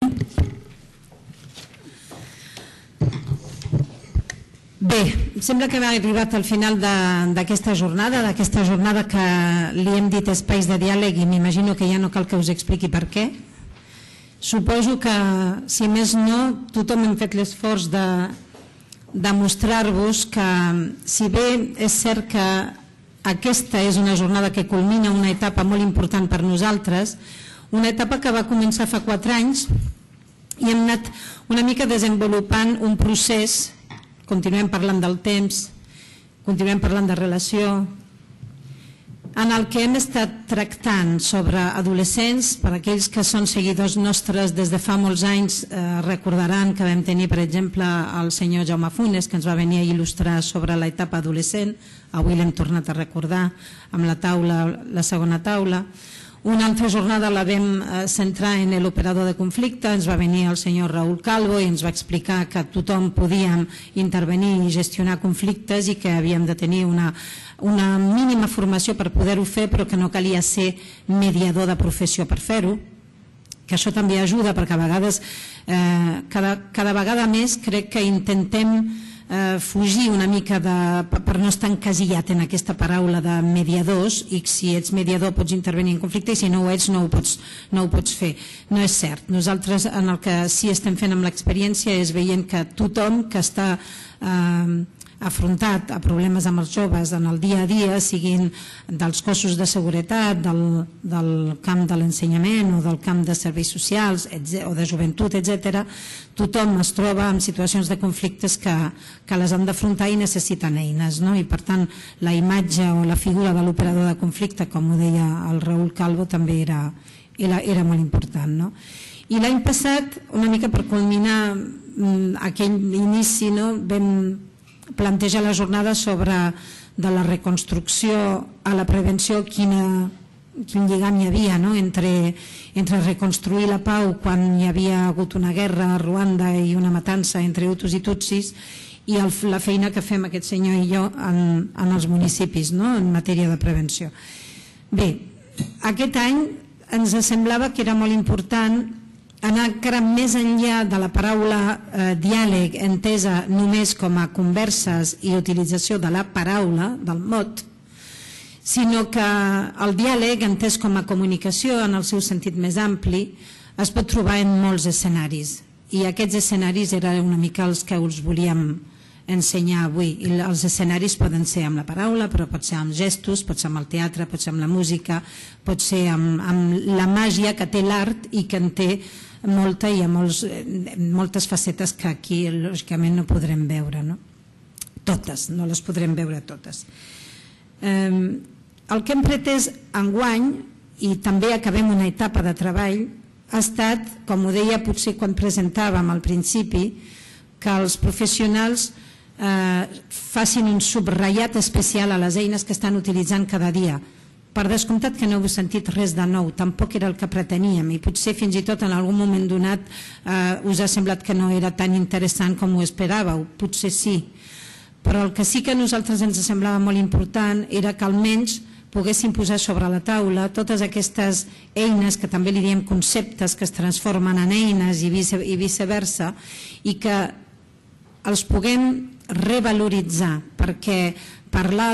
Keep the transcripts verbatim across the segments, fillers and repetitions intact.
Bé, sembla que hem arribat al final d'aquesta jornada, d'aquesta jornada que li hem dit espais de diàleg i m'imagino que ja no cal que us expliqui per què. Suposo que, si més no, tothom hem fet l'esforç de demostrar-vos que, si bé és cert que aquesta és una jornada que culmina una etapa molt important per nosaltres, una etapa que va començar fa quatre anys i hem anat una mica desenvolupant un procés. Continuem parlant del temps, continuem parlant de relació, en el que hem estat tractant sobre adolescents. Per aquells que són seguidors nostres des de fa molts anys recordaran que vam tenir, per exemple, el senyor Jaume Funes, que ens va venir a il·lustrar sobre l'etapa adolescent. Avui l'hem tornat a recordar amb la taula, la segona taula. Una altra jornada la vam centrar en l'operador de conflicte. Ens va venir el senyor Raül Calvo i ens va explicar que tothom podíem intervenir i gestionar conflictes i que havíem de tenir una, una mínima formació per poder-ho fer, però que no calia ser mediador de professió per fer-ho, que això també ajuda perquè a vegades, eh, cada, cada vegada més crec que intentem Eh, fugir una mica de, per no estar encasillat en aquesta paraula de mediadors, i si ets mediador pots intervenir en conflicte i si no ho ets no ho pots, no ho pots fer. No és cert. Nosaltres en el que sí estem fent amb l'experiència és veient que tothom que està eh, afrontat a problemes amb els joves en el dia a dia, siguin dels cossos de seguretat, del, del camp de l'ensenyament o del camp de serveis socials o de joventut, etcètera, tothom es troba en situacions de conflictes que, que les han d'afrontar i necessiten eines, no? I per tant la imatge o la figura de l'operador de conflicte, com ho deia el Raül Calvo, també era, era, era molt important, no? I l'any passat, una mica per culminar aquell inici, no, vam plantejar la jornada sobre de la reconstrucció a la prevenció, quina, quin lligam hi havia, no? entre, entre reconstruir la pau quan hi havia hagut una guerra a Ruanda i una matança entre hutus i tutsis, i el, la feina que fem aquest senyor i jo en, en els municipis, no? En matèria de prevenció. Bé, aquest any ens semblava que era molt important anar encara més enllà de la paraula eh, diàleg entesa només com a converses i utilització de la paraula, del mot, sinó que el diàleg entès com a comunicació en el seu sentit més ampli es pot trobar en molts escenaris, i aquests escenaris eren una mica els que us volíem ensenyar avui. I els escenaris poden ser amb la paraula, però pot ser amb gestos, pot ser amb el teatre, pot ser amb la música, pot ser amb, amb la màgia que té l'art i que en té molta i a molts, moltes facetes que aquí lògicament no podrem veure, no? Totes, no les podrem veure totes. Eh, el que hem pretès enguany, i també acabem una etapa de treball, ha estat, com ho deia potser quan presentàvem al principi, que els professionals eh, facin un subratllat especial a les eines que estan utilitzant cada dia. Per descomptat que no heu sentit res de nou, tampoc era el que preteníem, i potser fins i tot en algun moment donat eh, us ha semblat que no era tan interessant com ho esperàveu, potser sí, però el que sí que a nosaltres ens semblava molt important era que almenys poguéssim posar sobre la taula totes aquestes eines, que també li diem conceptes, que es transformen en eines i, vice, i viceversa, i que els puguem revaloritzar, perquè parlar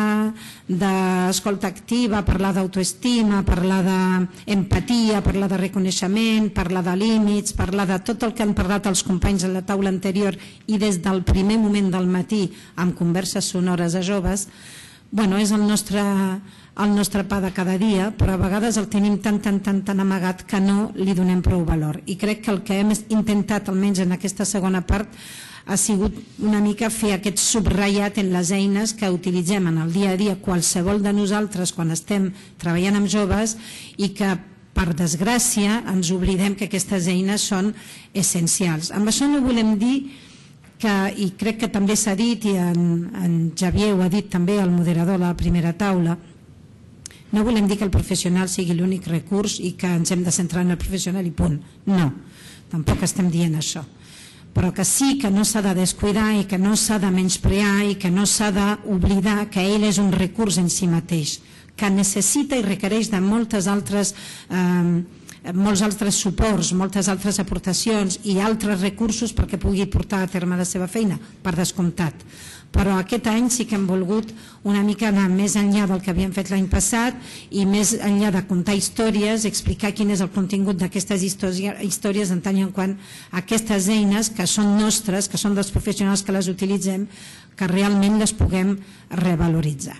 d'escolta activa, parlar d'autoestima, parlar d'empatia, parlar de reconeixement, parlar de límits, parlar de tot el que han parlat els companys a la taula anterior i des del primer moment del matí amb converses sonores a joves, bueno, és el nostre, el nostre pa de cada dia, però a vegades el tenim tan, tan, tan, tan amagat que no li donem prou valor. I crec que el que hem intentat, almenys en aquesta segona part, ha sigut una mica fer aquest subratllat en les eines que utilitzem en el dia a dia qualsevol de nosaltres quan estem treballant amb joves, i que per desgràcia ens oblidem que aquestes eines són essencials. Amb això no volem dir que, i crec que també s'ha dit, i en, en Xavier ho ha dit també, el moderador de la primera taula, no volem dir que el professional sigui l'únic recurs i que ens hem de centrar en el professional i punt. No, tampoc estem dient això. Però que sí que no s'ha de descuidar i que no s'ha de menysprear i que no s'ha d'oblidar que ell és un recurs en si mateix, que necessita i requereix de moltes altres eh, molts altres suports, moltes altres aportacions i altres recursos perquè pugui portar a terme la seva feina, per descomptat. Però aquest any sí que hem volgut una mica anar més enllà del que havíem fet l'any passat i més enllà de contar històries, explicar quin és el contingut d'aquestes històries en tant i en quant aquestes eines que són nostres, que són dels professionals que les utilitzem, que realment les puguem revaloritzar.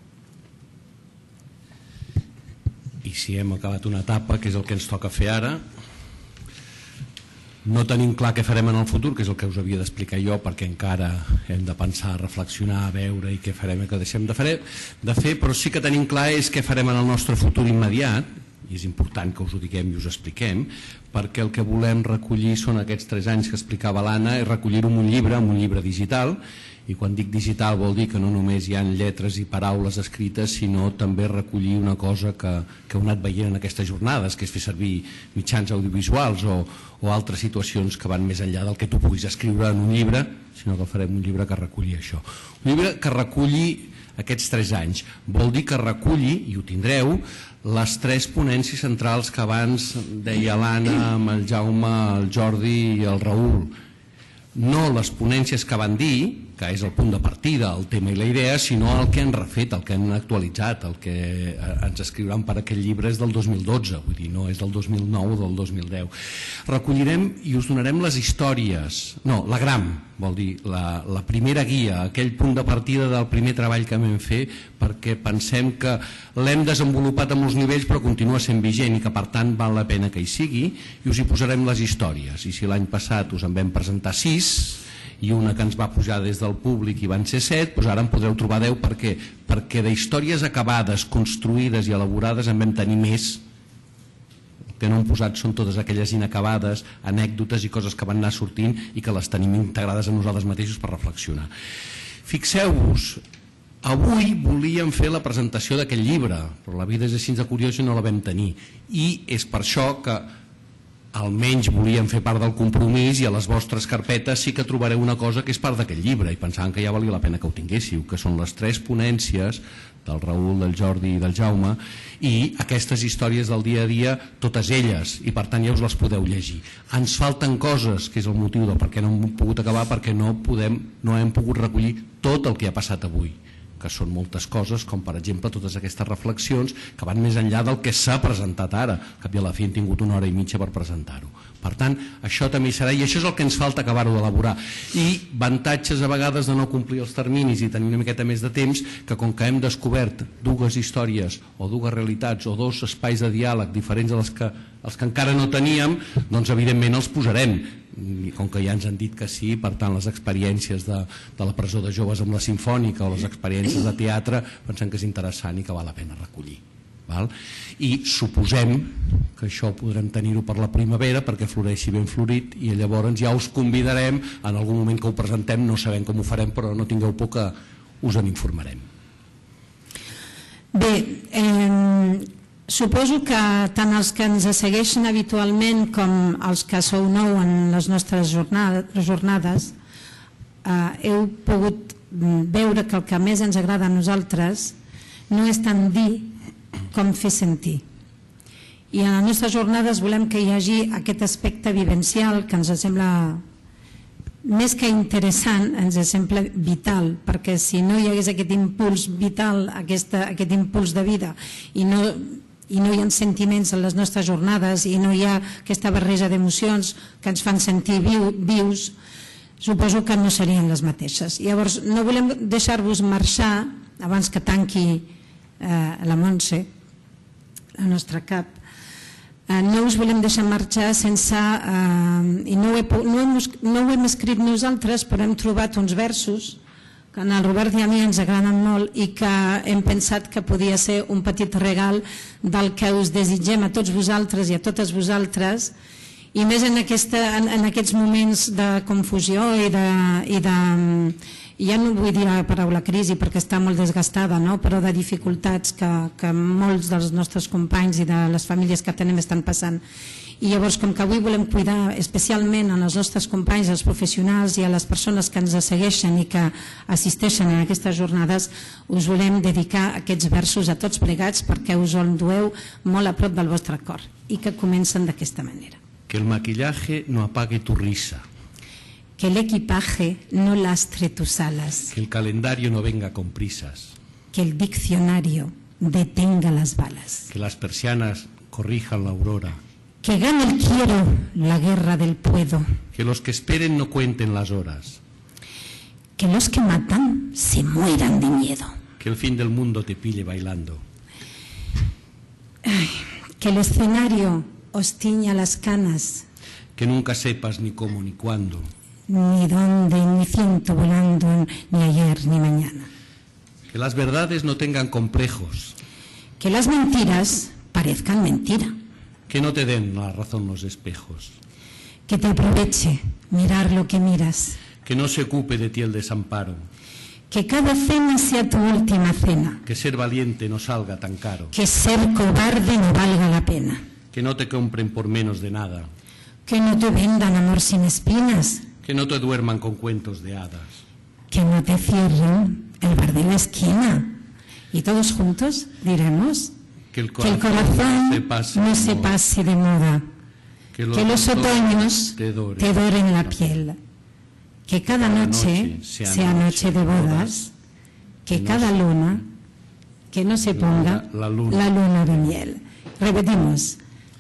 I si hem acabat una etapa, que és el que ens toca fer ara, no tenim clar què farem en el futur, que és el que us havia d'explicar jo, perquè encara hem de pensar, reflexionar, veure i què farem i què deixem de fer, de fer, però sí que tenim clar és què farem en el nostre futur immediat, i és important que us ho diguem i us expliquem, perquè el que volem recollir són aquests tres anys que explicava l'Anna, és recollir-ho en un llibre, en un llibre digital, i quan dic digital vol dir que no només hi ha lletres i paraules escrites, sinó també recollir una cosa que, que heu anat veient en aquestes jornades, que és fer servir mitjans audiovisuals o, o altres situacions que van més enllà del que tu puguis escriure en un llibre, sinó que farem un llibre que reculli això. Un llibre que reculli aquests tres anys. Vol dir que reculli, i ho tindreu, les tres ponències centrals que abans deia l'Anna, amb el Jaume, el Jordi i el Raül. No les ponències que van dir, que és el punt de partida, el tema i la idea, sinó el que han refet, el que han actualitzat, el que ens escriuran per aquest llibre és del dos mil dotze, vull dir, no és del dos mil nou o del dos mil deu. Recollirem i us donarem les històries, no, la gram, vol dir, la, la primera guia, aquell punt de partida del primer treball que vam fer, perquè pensem que l'hem desenvolupat a molts nivells però continua sent vigent i que per tant val la pena que hi sigui, i us hi posarem les històries. I si l'any passat us en vam presentar sis i una que ens va pujar des del públic i van ser set, doncs ara en podreu trobar deu. Per què? Perquè d'històries acabades, construïdes i elaborades en vam tenir més. El que no hem posat són totes aquelles inacabades, anècdotes i coses que van anar sortint i que les tenim integrades a nosaltres mateixos per reflexionar. Fixeu-vos, avui volíem fer la presentació d'aquest llibre, però la vida és així de curiosa i no la vam tenir. I és per això que almenys volíem fer part del compromís i a les vostres carpetes sí que trobareu una cosa que és part d'aquest llibre i pensàvem que ja valia la pena que ho tinguéssiu, que són les tres ponències del Raül, del Jordi i del Jaume i aquestes històries del dia a dia, totes elles, i per tant ja us les podeu llegir. Ens falten coses, que és el motiu del per què no hem pogut acabar, perquè no, podem, no hem pogut recollir tot el que ha passat avui, que són moltes coses, com per exemple totes aquestes reflexions que van més enllà del que s'ha presentat ara. Al cap i a la fi hem tingut una hora i mitja per presentar-ho. Per tant, això també hi serà, i això és el que ens falta acabar-ho d'elaborar. I avantatges a vegades de no complir els terminis i tenir una miqueta més de temps, que com que hem descobert dues històries o dues realitats o dos espais de diàleg diferents dels que, els que encara no teníem, doncs evidentment els posarem. I com que ja ens han dit que sí, per tant les experiències de, de la presó de joves amb la Simfònica o les experiències de teatre pensem que és interessant i que val la pena recollir, val? I suposem que això podrem tenir-ho per la primavera perquè floreixi ben florit i llavors ja us convidarem en algun moment que ho presentem, no sabem com ho farem però no tingueu por que us en informarem. Bé, eh... suposo que tant els que ens segueixen habitualment com els que sou nou en les nostres jornades eh, heu pogut veure que el que més ens agrada a nosaltres no és tant dir com fer sentir. I en les nostres jornades volem que hi hagi aquest aspecte vivencial que ens sembla més que interessant, ens sembla vital, perquè si no hi hagués aquest impuls vital, aquesta, aquest impuls de vida i no... i no hi ha sentiments en les nostres jornades i no hi ha aquesta barreja d'emocions que ens fan sentir viu, vius, suposo que no serien les mateixes. Llavors, no volem deixar-vos marxar abans que tanqui eh, la Montse, la nostra cap. Eh, no us volem deixar marxar sense... Eh, i no ho, he, no, hem, no ho hem escrit nosaltres, però hem trobat uns versos que en el Robert i a mi ens agraden molt i que hem pensat que podia ser un petit regal del que us desitgem a tots vosaltres i a totes vosaltres I més en, aquesta, en, en aquests moments de confusió i de, i de, ja no vull dir la paraula crisi perquè està molt desgastada, no? Però de dificultats que, que molts dels nostres companys i de les famílies que tenim estan passant. I llavors, com que avui volem cuidar especialment als nostres companys, als professionals i a les persones que ens segueixen i que assisteixen a aquestes jornades, us volem dedicar aquests versos a tots plegats perquè us en dueu molt a prop del vostre cor i que comencen d'aquesta manera. Que el maquillaje no apague tu risa. Que el equipaje no lastre tus alas. Que el calendario no venga con prisas. Que el diccionario detenga las balas. Que las persianas corrijan la aurora. Que gane el quiero la guerra del puedo. Que los que esperen no cuenten las horas. Que los que matan se mueran de miedo. Que el fin del mundo te pille bailando. Ay, que el escenario os tiña las canas. Que nunca sepas ni cómo ni cuándo. Ni dónde, ni ciento volando, ni ayer ni mañana. Que las verdades no tengan complejos. Que las mentiras parezcan mentira. Que no te den la razón los espejos. Que te aproveche mirar lo que miras. Que no se ocupe de ti el desamparo. Que cada cena sea tu última cena. Que ser valiente no salga tan caro. Que ser cobarde no valga la pena. Que no te compren por menos de nada. Que no te vendan amor sin espinas. Que no te duerman con cuentos de hadas. Que no te cierren el bar de la esquina. Y todos juntos diremos que el corazón, que el corazón no, se pase, no se pase de moda. Que los, que los otoños te doren, te doren la piel. Que cada, cada noche, noche sea, sea noche de bodas. Que, que cada luna, que no se ponga la, la, luna. la luna de miel. Repetimos.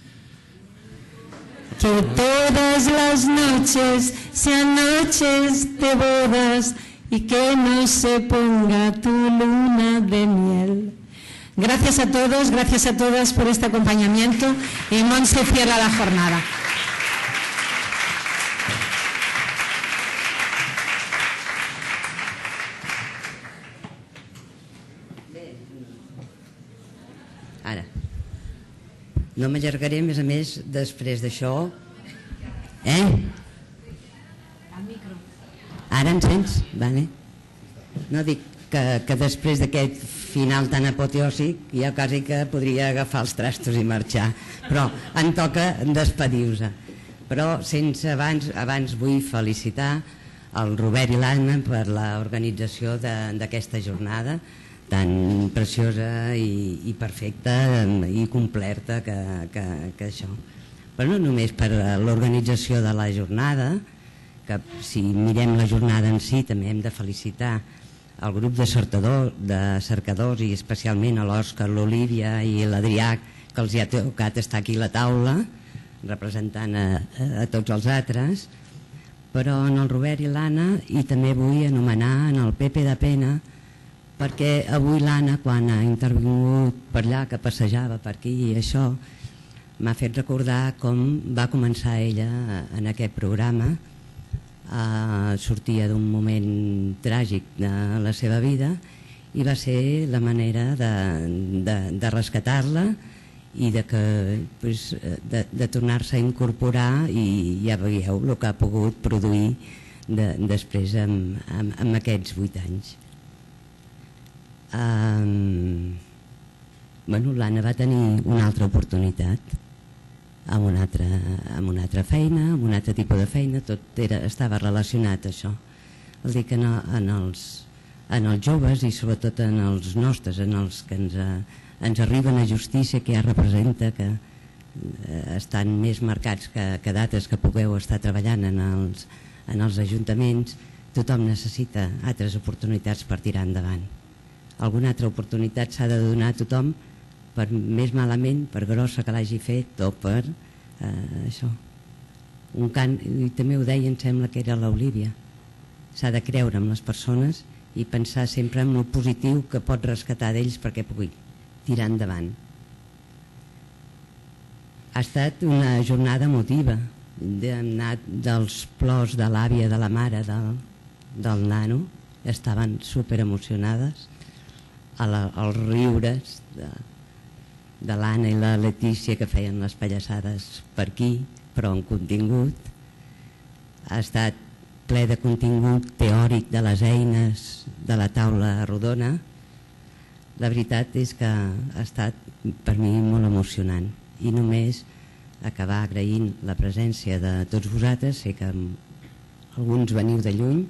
Que todas las noches sean noches de bodas y que no se ponga tu luna de miel. Gracias a todos, gracias a todas por este acompañamiento y Montse cierra la jornada. Ara, no m'allargaré, a més a més, després d'això. Eh? Ara ens sents? Vale. No dic que, que després d'aquest final tan apoteòsic ja quasi que podria agafar els trastos i marxar, però em toca despedir-vos. Però sense abans, abans vull felicitar el Robert i l'Anna per l'organització d'aquesta jornada tan preciosa i, i perfecta i completa que, que, que això. Però no només per l'organització de la jornada, que si mirem la jornada en si també hem de felicitar el grup de, cercador, de cercadors i especialment a l'Òscar, l'Olívia i l'Adrià, que els hi ha tocat estar aquí a la taula representant a, a, a tots els altres, però en el Robert i l'Anna, i també vull anomenar en el Pepe de Pena, perquè avui l'Anna, quan ha intervingut per allà, que passejava per aquí i això, m'ha fet recordar com va començar ella en aquest programa. Uh, sortia d'un moment tràgic de la seva vida i va ser la manera de, de, de rescatar-la i de, que, pues, de, de tornar-se a incorporar, i ja veieu el que ha pogut produir de, després amb, amb, amb aquests vuit anys. Um, bueno, l'Anna va tenir una altra oportunitat amb una altra, amb una altra feina, amb un altre tipus de feina, tot era, estava relacionat a això. Vol dir que en, en, els, en els joves i sobretot en els nostres, en els que ens, ens arriben a justícia, que ja representa que eh, estan més marcats que, que d'altres que pugueu estar treballant en els, en els ajuntaments, tothom necessita altres oportunitats per tirar endavant. Alguna altra oportunitat s'ha de donar a tothom, per més malament, per grossa que l'hagi fet o per eh, això. Un cant, i també ho deia, em sembla que era l'Olívia, s'ha de creure en les persones i pensar sempre en el positiu que pot rescatar d'ells perquè pugui tirar endavant. Ha estat una jornada emotiva, hem anat dels plors de l'àvia, de la mare, del, del nano, estaven super emocionades, als riures de, de l'Anna i la Letícia que feien les pallassades per aquí, però en contingut. Ha estat ple de contingut teòric de les eines de la taula rodona. La veritat és que ha estat per mi molt emocionant i només acabar agraint la presència de tots vosaltres. Sé que alguns veniu de lluny.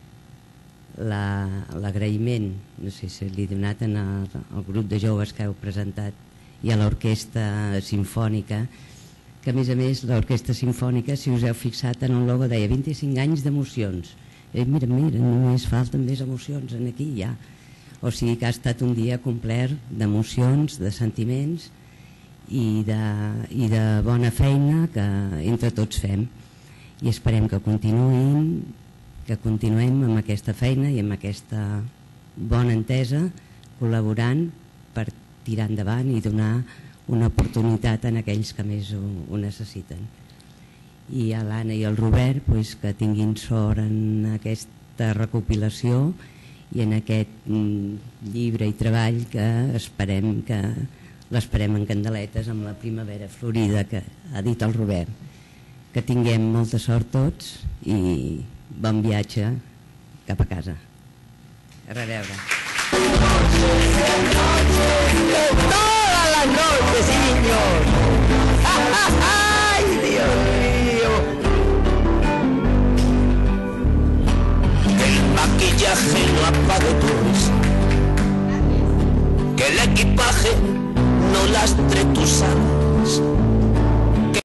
L'agraïment, no sé si l'he donat en el, el grup de joves que heu presentat i a l'orquestra simfònica, que a més a més l'orquestra simfònica, si us heu fixat en el logo, deia vint-i-cinc anys d'emocions. Eh, mira, mira, només falten més emocions en aquí ja. O sigui que ha estat un dia complet d'emocions, de sentiments i de, i de bona feina que entre tots fem. I esperem que continuïn, que continuem amb aquesta feina i amb aquesta bona entesa, col·laborant per tirar endavant i donar una oportunitat a aquells que més ho, ho necessiten. I a l'Anna i al Robert, pues, que tinguin sort en aquesta recopilació i en aquest mm, llibre i treball que esperem que l'esperem en candeletes amb la primavera florida que ha dit el Robert. Que tinguem molta sort tots i bon viatge cap a casa. A reveure. Todas las noches, niños. ¡Ay, Dios mío! Que el maquillaje no apague tu risa, que el equipaje no lastre tus alas,